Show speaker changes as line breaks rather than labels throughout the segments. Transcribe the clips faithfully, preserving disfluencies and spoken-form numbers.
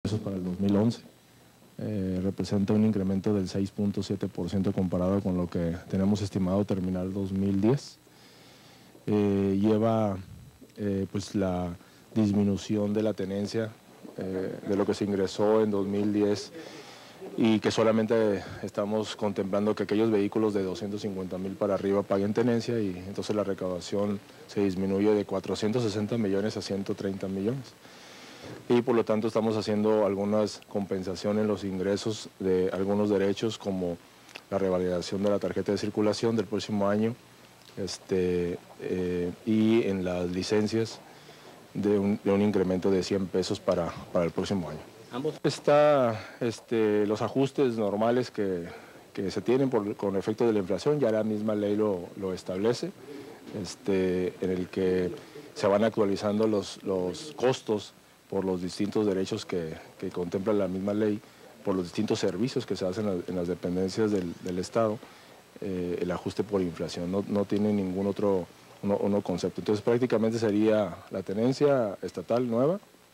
pesos para el dos mil once. Eh, representa un incremento del seis punto siete por ciento comparado con lo que tenemos estimado terminar el dos mil diez. Eh, lleva eh, pues la disminución de la tenencia eh, de lo que se ingresó en dos mil diez y que solamente estamos contemplando que aquellos vehículos de doscientos cincuenta mil para arriba paguen tenencia, y entonces la recaudación se disminuye de cuatrocientos sesenta millones a ciento treinta millones. Y por lo tanto estamos haciendo algunas compensaciones en los ingresos de algunos derechos, como la revalidación de la tarjeta de circulación del próximo año, este, eh, y en las licencias de un, de un incremento de cien pesos para, para el próximo año. Ambos. Está este, los ajustes normales que, que se tienen por, con efecto de la inflación, ya la misma ley lo, lo establece, este, en el que se van actualizando los, los costos por los distintos derechos que, que contempla la misma ley, por los distintos servicios que se hacen en, en las dependencias del, del Estado, eh, el ajuste por inflación, no, no tiene ningún otro uno, uno concepto. Entonces prácticamente sería la tenencia estatal nueva,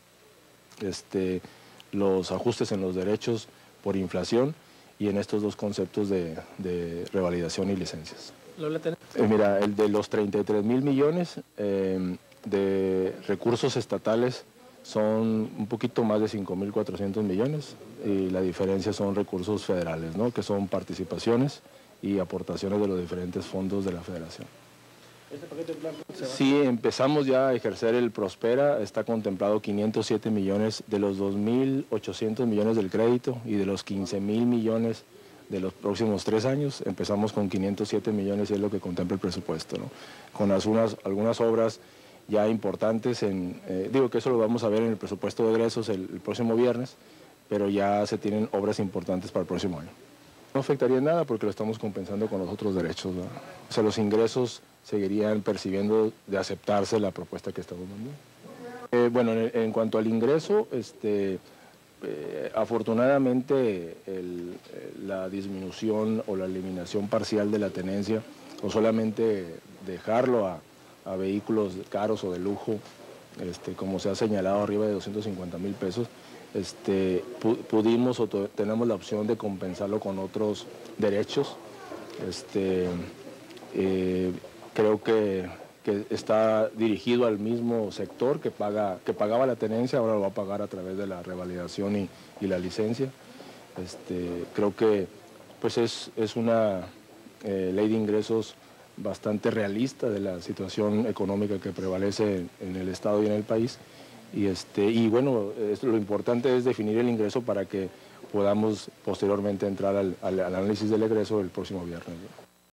este, los ajustes en los derechos por inflación y en estos dos conceptos de, de revalidación y licencias. Eh, mira, el de los treinta y tres mil millones eh, de recursos estatales son un poquito más de cinco mil cuatrocientos millones, y la diferencia son recursos federales, ¿no?, que son participaciones y aportaciones de los diferentes fondos de la federación. ¿Este paquete de plan se va? Sí, empezamos ya a ejercer el Prospera, está contemplado quinientos siete millones de los dos mil ochocientos millones del crédito y de los quince mil millones de los próximos tres años. Empezamos con quinientos siete millones y es lo que contempla el presupuesto, ¿no?, con algunas, algunas obras ya importantes, en, eh, digo que eso lo vamos a ver en el presupuesto de egresos el, el próximo viernes, pero ya se tienen obras importantes para el próximo año. No afectaría en nada porque lo estamos compensando con los otros derechos, ¿no? O sea, los ingresos seguirían percibiendo de aceptarse la propuesta que estamos dando. Eh, bueno, en, en cuanto al ingreso, este, eh, afortunadamente el, la disminución o la eliminación parcial de la tenencia, o solamente dejarlo a a vehículos caros o de lujo, este, como se ha señalado, arriba de doscientos cincuenta mil pesos, este, pu pudimos o tenemos la opción de compensarlo con otros derechos. Este, eh, creo que, que está dirigido al mismo sector que, paga, que pagaba la tenencia, ahora lo va a pagar a través de la revalidación y, y la licencia. Este, creo que pues es, es una eh, ley de ingresos bastante realista de la situación económica que prevalece en el Estado y en el país. Y, este, y bueno, es, lo importante es definir el ingreso para que podamos posteriormente entrar al, al análisis del egreso el próximo viernes.